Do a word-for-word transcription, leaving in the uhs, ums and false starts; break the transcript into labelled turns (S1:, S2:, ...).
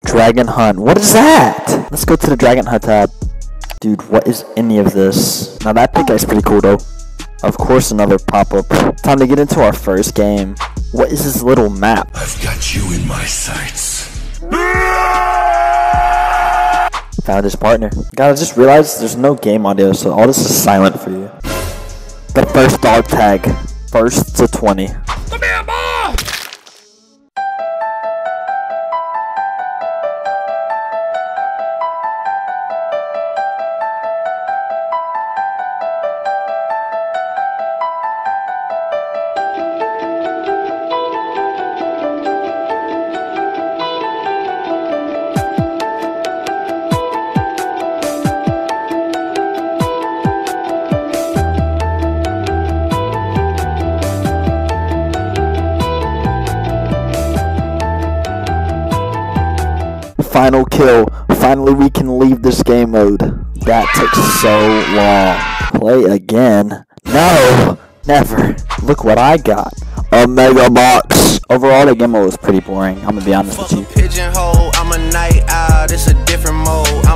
S1: Dragon Hunt. What is that? Let's go to the Dragon Hunt tab. Dude, what is any of this? Now that pickaxe is pretty cool though. Of course, another pop-up. Time to get into our first game. What is this little map?
S2: I've got you in my sights.
S1: Found his partner. God, I just realized there's no game audio, so all this is silent for you. The first dog tag. First to twenty.
S2: Come here, boy!
S1: Final kill. Finally, we can leave this game mode. That took so long. Play again. No, never. Look what I got. A mega box. Overall, the game mode was pretty boring. I'm gonna be honest with you.
S3: Pigeonhole, I'm a night owl, it's a different mode.